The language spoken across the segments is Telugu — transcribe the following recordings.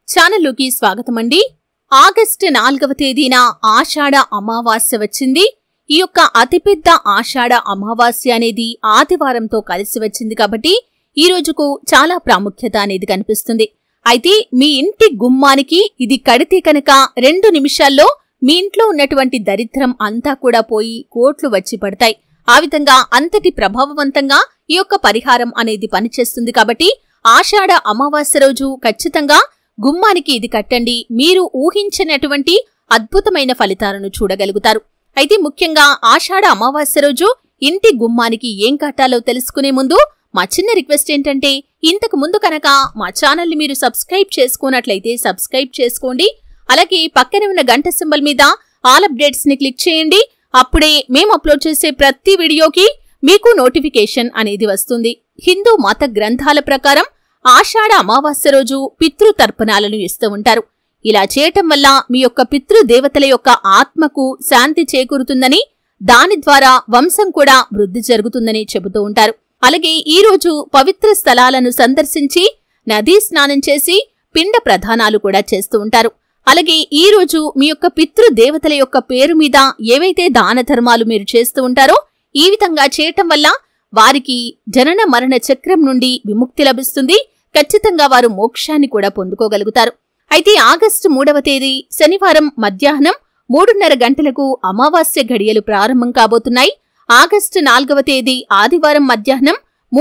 ఛానల్లోకి స్వాగతమండి. ఆగస్టు 4వ తేదీన ఆషాఢ అమావాస్య వచ్చింది. ఈ యొక్క అతిపెద్ద ఆషాఢ అమావాస్య అనేది ఆదివారంతో కలిసి వచ్చింది కాబట్టి ఈ రోజుకు చాలా ప్రాముఖ్యత అనేది కనిపిస్తుంది. అయితే మీ ఇంటి గుమ్మానికి ఇది కడితే కనుక 2 నిమిషాల్లో మీ ఇంట్లో ఉన్నటువంటి దరిద్రం అంతా కూడా పోయి కోట్లు వచ్చి పడతాయి. ఆ విధంగా అంతటి ప్రభావవంతంగా ఈ యొక్క పరిహారం అనేది పనిచేస్తుంది. కాబట్టి ఆషాఢ అమావాస్య రోజు ఖచ్చితంగా గుమ్మానికి ఇది కట్టండి. మీరు ఊహించినటువంటి అద్భుతమైన ఫలితాలను చూడగలుగుతారు. అయితే ముఖ్యంగా ఆషాఢ అమావాస్య రోజు ఇంటి గుమ్మానికి ఏం కట్టాలో తెలుసుకునే ముందు మా చిన్న రిక్వెస్ట్ ఏంటంటే, ఇంతకు ముందు కనుక మా ఛానల్ని మీరు సబ్స్క్రైబ్ చేసుకున్నట్లయితే సబ్స్క్రైబ్ చేసుకోండి. అలాగే పక్కనే ఉన్న గంట సింబల్ మీద ఆల్ అప్డేట్స్ ని క్లిక్ చేయండి. అప్పుడే మేము అప్లోడ్ చేసే ప్రతి వీడియోకి మీకు నోటిఫికేషన్ అనేది వస్తుంది. హిందూ మత గ్రంథాల ప్రకారం ఆషాఢ అమావాస్య రోజు పితృతర్పణాలను ఇస్తూ ఉంటారు. ఇలా చేయటం వల్ల మీ యొక్క పితృదేవతల యొక్క ఆత్మకు శాంతి చేకూరుతుందని, దాని ద్వారా వంశం కూడా వృద్ధి జరుగుతుందని చెబుతూ ఉంటారు. అలాగే ఈ రోజు పవిత్ర స్థలాలను సందర్శించి నదీ స్నానం చేసి పిండ ప్రదానాలు కూడా చేస్తూ ఉంటారు. అలాగే ఈ రోజు మీ యొక్క పితృదేవతల యొక్క పేరు మీద ఏవైతే దాన ధర్మాలు మీరు చేస్తూ ఉంటారో ఈ విధంగా చేయటం వల్ల వారికి జనన మరణ చక్రం నుండి విముక్తి లభిస్తుంది. ఖచ్చితంగా వారు మోక్షాన్ని కూడా పొందుకోగలుగుతారు. అయితే ఆగస్టు 3వ తేదీ శనివారం మధ్యాహ్నం 3:30 గంటలకు అమావాస్య ఘడియలు ప్రారంభం కాబోతున్నాయి. ఆగస్టు 4వ తేదీ ఆదివారం మధ్యాహ్నం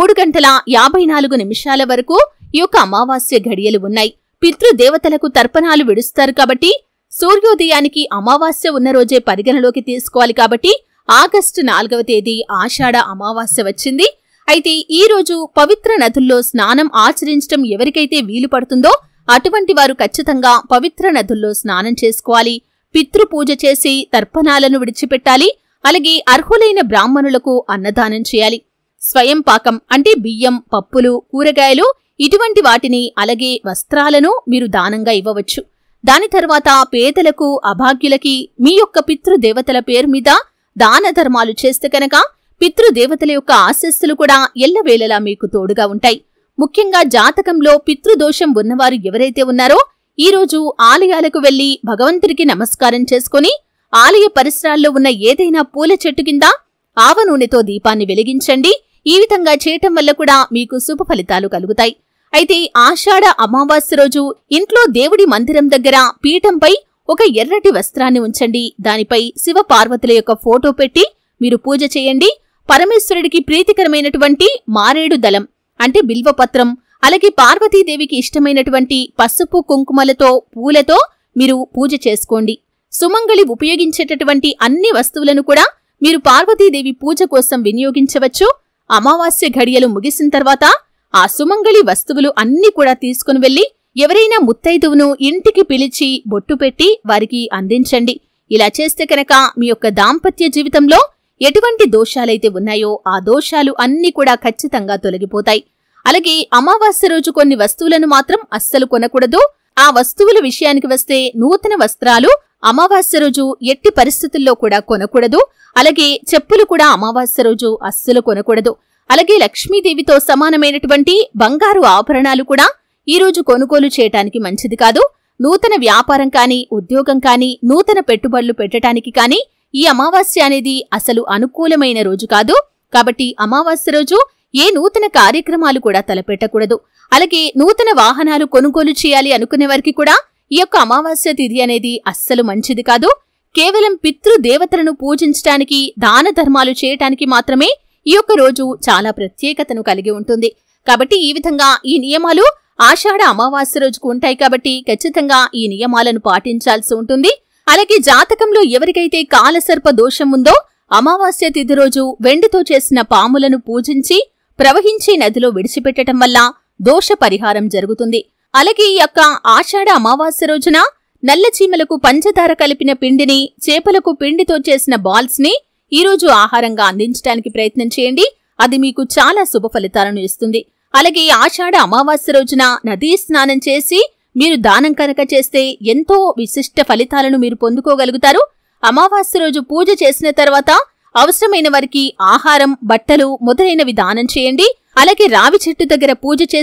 3:54 వరకు ఈ యొక్క అమావాస్య ఘడియలు ఉన్నాయి. పితృదేవతలకు తర్పణాలు విడుస్తారు కాబట్టి సూర్యోదయానికి అమావాస్య ఉన్న రోజే పరిగణలోకి తీసుకోవాలి. కాబట్టి ఆగస్టు 4వ తేదీ ఆషాఢ అమావాస్య వచ్చింది. అయితే ఈ రోజు పవిత్ర నదుల్లో స్నానం ఆచరించడం ఎవరికైతే వీలు పడుతుందో అటువంటి వారు ఖచ్చితంగా పవిత్ర నదుల్లో స్నానం చేసుకోవాలి. పితృపూజ చేసి తర్పణాలను విడిచిపెట్టాలి. అలాగే అర్హులైన బ్రాహ్మణులకు అన్నదానం చేయాలి. స్వయం పాకం అంటే బియ్యం, పప్పులు, కూరగాయలు ఇటువంటి వాటిని అలాగే వస్త్రాలను మీరు దానంగా ఇవ్వవచ్చు. దాని తర్వాత పేదలకు, అభాగ్యులకి మీ యొక్క పితృదేవతల పేరు మీద దాన ధర్మాలు చేస్తే కనుక పితృదేవతల యొక్క ఆశీస్సులు కూడా ఎల్లవేళలా మీకు తోడుగా ఉంటాయి. ముఖ్యంగా జాతకంలో పితృదోషం ఉన్నవారు ఎవరైతే ఉన్నారో ఈ రోజు ఆలయాలకు వెళ్లి భగవంతుడికి నమస్కారం చేసుకుని ఆలయ పరిసరాల్లో ఉన్న ఏదైనా పూల చెట్టు కింద ఆవ నూనెతో దీపాన్ని వెలిగించండి. ఈ విధంగా చేయటం వల్ల కూడా మీకు శుభ ఫలితాలు కలుగుతాయి. అయితే ఆషాఢ అమావాస్య రోజు ఇంట్లో దేవుడి మందిరం దగ్గర పీఠంపై ఒక ఎర్రటి వస్త్రాన్ని ఉంచండి. దానిపై శివ పార్వతుల యొక్క ఫోటో పెట్టి మీరు పూజ చేయండి. పరమేశ్వరుడికి ప్రీతికరమైనటువంటి మారేడు దళం అంటే బిల్వపత్రం, అలాగే పార్వతీదేవికి ఇష్టమైనటువంటి పసుపు కుంకుమలతో పూలతో మీరు పూజ చేసుకోండి. సుమంగళి ఉపయోగించేటటువంటి అన్ని వస్తువులను కూడా మీరు పార్వతీదేవి పూజ కోసం వినియోగించవచ్చు. అమావాస్య ఘడియలు ముగిసిన తర్వాత ఆ సుమంగళి వస్తువులు అన్ని కూడా తీసుకుని వెళ్లి ఎవరైనా ముత్తైదువును ఇంటికి పిలిచి బొట్టు పెట్టి వారికి అందించండి. ఇలా చేస్తే కనుక మీ యొక్క దాంపత్య జీవితంలో ఎటువంటి దోషాలైతే ఉన్నాయో ఆ దోషాలు అన్ని కూడా ఖచ్చితంగా తొలగిపోతాయి. అలాగే అమావాస్య రోజు కొన్ని వస్తువులను మాత్రం అస్సలు కొనకూడదు. ఆ వస్తువుల విషయానికి వస్తే నూతన వస్త్రాలు అమావాస్య రోజు ఎట్టి పరిస్థితుల్లో కూడా కొనకూడదు. అలాగే చెప్పులు కూడా అమావాస్య రోజు అస్సలు కొనకూడదు. అలాగే లక్ష్మీదేవితో సమానమైనటువంటి బంగారు ఆభరణాలు కూడా ఈ రోజు కొనుగోలు చేయటానికి మంచిది కాదు. నూతన వ్యాపారం కానీ, ఉద్యోగం కానీ, నూతన పెట్టుబడులు పెట్టడానికి కానీ ఈ అమావాస్య అనేది అసలు అనుకూలమైన రోజు కాదు. కాబట్టి అమావాస్య రోజు ఏ నూతన కార్యక్రమాలు కూడా తలపెట్టకూడదు. అలాగే నూతన వాహనాలు కొనుగోలు చేయాలి అనుకునే వారికి కూడా ఈ యొక్క అమావాస్య తిథి అనేది అస్సలు మంచిది కాదు. కేవలం పితృదేవతలను పూజించడానికి, దాన ధర్మాలు చేయటానికి మాత్రమే ఈ యొక్క రోజు చాలా ప్రత్యేకతను కలిగి ఉంటుంది. కాబట్టి ఈ విధంగా ఈ నియమాలు ఆషాఢ అమావాస్య రోజుకు ఉంటాయి. కాబట్టి ఖచ్చితంగా ఈ నియమాలను పాటించాల్సి ఉంటుంది. అలాగే జాతకంలో ఎవరికైతే కాలసర్ప దోషం ఉందో అమావాస్య తిథి రోజు వెండితో చేసిన పాములను పూజించి ప్రవహించే నదిలో విడిచిపెట్టడం వల్ల దోష పరిహారం జరుగుతుంది. అలాగే ఈ యొక్క ఆషాఢ అమావాస్య రోజున నల్ల చీమలకు పంచదార కలిపిన పిండిని, చేపలకు పిండితో చేసిన బాల్స్ ని ఈ రోజు ఆహారంగా అందించడానికి ప్రయత్నం చేయండి. అది మీకు చాలా శుభ ఫలితాలను ఇస్తుంది. అలాగే ఆషాఢ అమావాస్య రోజున నదీ స్నానం చేసి మీరు దానం కనుక చేస్తే ఎంతో విశిష్ట ఫలితాలను మీరు పొందుకోగలుగుతారు. అమావాస్య రోజు పూజ చేసిన తర్వాత అవసరమైన వారికి ఆహారం, బట్టలు మొదలైనవి దానం చేయండి. అలాగే రావి చెట్టు దగ్గర పూజ చేసి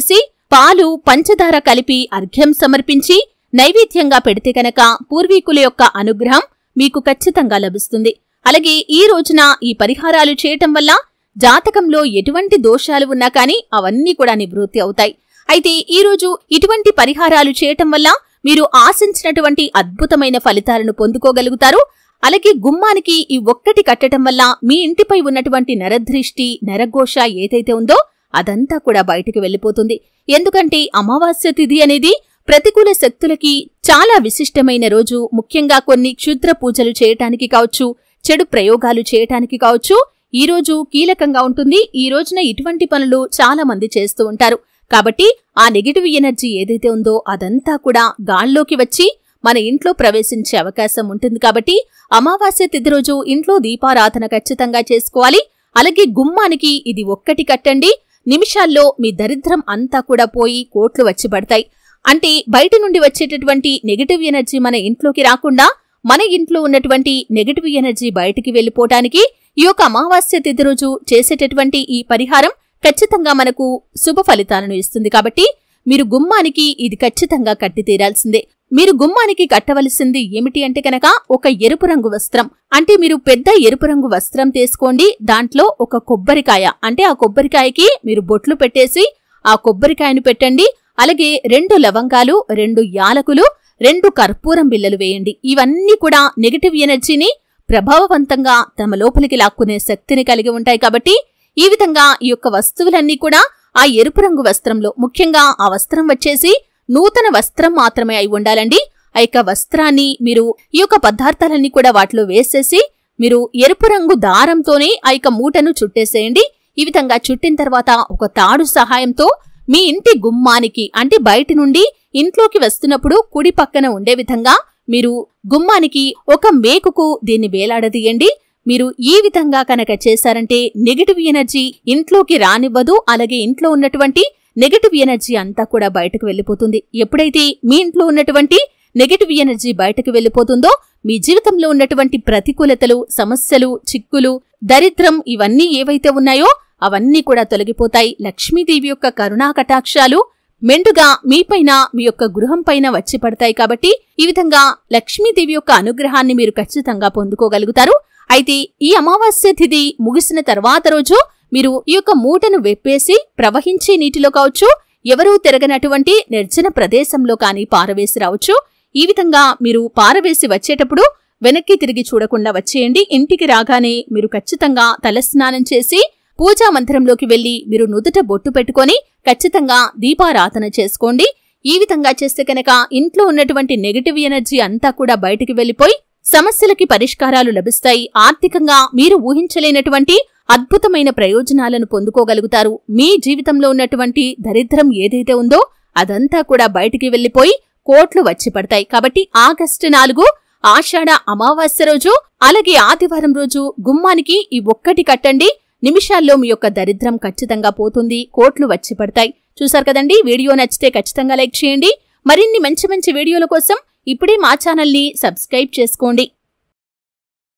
పాలు పంచదార కలిపి అర్ఘ్యం సమర్పించి నైవేద్యంగా పెడితే కనుక పూర్వీకుల యొక్క అనుగ్రహం మీకు ఖచ్చితంగా లభిస్తుంది. అలాగే ఈ రోజున ఈ పరిహారాలు చేయటం వల్ల జాతకంలో ఎటువంటి దోషాలు ఉన్నా కానీ అవన్నీ కూడా నివృత్తి అవుతాయి. అయితే ఈ రోజు ఇటువంటి పరిహారాలు చేయటం వల్ల మీరు ఆశించినటువంటి అద్భుతమైన ఫలితాలను పొందుకోగలుగుతారు. అలాగే గుమ్మానికి ఈ ఒక్కటి కట్టడం వల్ల మీ ఇంటిపై ఉన్నటువంటి నరదృష్టి, నరఘోష ఏదైతే ఉందో అదంతా కూడా బయటికి వెళ్లిపోతుంది. ఎందుకంటే అమావాస్య తిథి అనేది ప్రతికూల శక్తులకి చాలా విశిష్టమైన రోజు. ముఖ్యంగా కొన్ని క్షుద్ర పూజలు చేయటానికి కావచ్చు, చెడు ప్రయోగాలు చేయటానికి కావచ్చు, ఈ రోజు కీలకంగా ఉంటుంది. ఈ రోజున ఇటువంటి పనులు చాలా మంది చేస్తూ ఉంటారు. కాబట్టి ఆ నెగిటివ్ ఎనర్జీ ఏదైతే ఉందో అదంతా కూడా గాల్లోకి వచ్చి మన ఇంట్లో ప్రవేశించే అవకాశం ఉంటుంది. కాబట్టి అమావాస్య తిథి రోజు ఇంట్లో దీపారాధన ఖచ్చితంగా చేసుకోవాలి. అలాగే గుమ్మానికి ఇది ఒక్కటి కట్టండి. నిమిషాల్లో మీ దరిద్రం అంతా కూడా పోయి కోట్లు వచ్చి పడతాయి. అంటే బయట నుండి వచ్చేటటువంటి నెగిటివ్ ఎనర్జీ మన ఇంట్లోకి రాకుండా మన ఇంట్లో ఉన్నటువంటి నెగిటివ్ ఎనర్జీ బయటికి వెళ్లిపోవటానికి ఈ యొక్క అమావాస్య తిథి రోజు చేసేటటువంటి ఈ పరిహారం ఖచ్చితంగా మనకు శుభ ఫలితాలను ఇస్తుంది. కాబట్టి మీరు గుమ్మానికి ఇది ఖచ్చితంగా కట్టి తీరాల్సిందే. మీరు గుమ్మానికి కట్టవలసింది ఏమిటి అంటే కనుక ఒక ఎరుపు రంగు వస్త్రం. అంటే మీరు పెద్ద ఎరుపు రంగు వస్త్రం తీసుకోండి. దాంట్లో ఒక కొబ్బరికాయ, అంటే ఆ కొబ్బరికాయకి మీరు బొట్లు పెట్టేసి ఆ కొబ్బరికాయను పెట్టండి. అలాగే 2 లవంగాలు, 2 యాలకులు, 2 కర్పూరం బిళ్ళలు వేయండి. ఇవన్నీ కూడా నెగిటివ్ ఎనర్జీని ప్రభావవంతంగా తమ లోపలికి లాక్కునే శక్తిని కలిగి ఉంటాయి. కాబట్టి ఈ విధంగా ఈ యొక్క వస్తువులన్నీ కూడా ఆ ఎరుపు రంగు వస్త్రంలో, ముఖ్యంగా ఆ వస్త్రం వచ్చేసి నూతన వస్త్రం మాత్రమే అయి ఉండాలండి. ఆ యొక్క వస్త్రాన్ని మీరు ఈ యొక్క పదార్థాలన్నీ కూడా వాటిలో వేసేసి మీరు ఎరుపు రంగు దారంతోనే ఆ యొక్క మూటను చుట్టేసేయండి. ఈ విధంగా చుట్టిన తర్వాత ఒక తాడు సహాయంతో మీ ఇంటి గుమ్మానికి, అంటే బయటి నుండి ఇంట్లోకి వస్తున్నప్పుడు కుడి పక్కన ఉండే విధంగా మీరు గుమ్మానికి ఒక మేకుకు దీన్ని వేలాడదీయండి. మీరు ఈ విధంగా కనుక చేశారంటే నెగిటివ్ ఎనర్జీ ఇంట్లోకి రానివ్వదు. అలాగే ఇంట్లో ఉన్నటువంటి నెగిటివ్ ఎనర్జీ అంతా కూడా బయటకు వెళ్లిపోతుంది. ఎప్పుడైతే మీ ఇంట్లో ఉన్నటువంటి నెగిటివ్ ఎనర్జీ బయటకు వెళ్లిపోతుందో మీ జీవితంలో ఉన్నటువంటి ప్రతికూలతలు, సమస్యలు, చిక్కులు, దరిద్రం ఇవన్నీ ఏవైతే ఉన్నాయో అవన్నీ కూడా తొలగిపోతాయి. లక్ష్మీదేవి యొక్క కరుణా కటాక్షాలు మెండుగా మీపైన, మీ యొక్క గృహం పైన వచ్చి పడతాయి. కాబట్టి ఈ విధంగా లక్ష్మీదేవి యొక్క అనుగ్రహాన్ని మీరు ఖచ్చితంగా పొందుకోగలుగుతారు. అయితే ఈ అమావాస్య తిథి ముగిసిన తర్వాత రోజు మీరు ఈ యొక్క మూటను వెప్పేసి ప్రవహించే నీటిలో కావచ్చు, ఎవరూ తిరగనటువంటి నిర్జన ప్రదేశంలో కానీ పారవేసి రావచ్చు. ఈ విధంగా మీరు పారవేసి వచ్చేటప్పుడు వెనక్కి తిరిగి చూడకుండా వచ్చేయండి. ఇంటికి రాగానే మీరు ఖచ్చితంగా తలస్నానం చేసి పూజా మందిరంలోకి వెళ్లి మీరు నుదుట బొట్టు పెట్టుకొని ఖచ్చితంగా దీపారాధన చేసుకోండి. ఈ విధంగా చేస్తే కనుక ఇంట్లో ఉన్నటువంటి నెగిటివ్ ఎనర్జీ అంతా కూడా బయటికి వెళ్లిపోయి సమస్యలకి పరిష్కారాలు లభిస్తాయి. ఆర్థికంగా మీరు ఊహించలేనటువంటి అద్భుతమైన ప్రయోజనాలను పొందుకోగలుగుతారు. మీ జీవితంలో ఉన్నటువంటి దరిద్రం ఏదైతే ఉందో అదంతా కూడా బయటికి వెళ్లిపోయి కోట్లు వచ్చి పడతాయి. కాబట్టి ఆగస్టు 4 ఆషాఢ అమావాస్య రోజు, అలాగే ఆదివారం రోజు గుమ్మానికి ఈ ఒక్కటి కట్టండి. నిమిషాల్లో మీ యొక్క దరిద్రం ఖచ్చితంగా పోతుంది, కోట్లు వచ్చి పడతాయి. చూసారు కదండి. వీడియో నచ్చితే ఖచ్చితంగా లైక్ చేయండి. మరిన్ని మంచి మంచి వీడియోల కోసం ఇప్పుడే మా ఛానల్ని సబ్స్క్రైబ్ చేసుకోండి.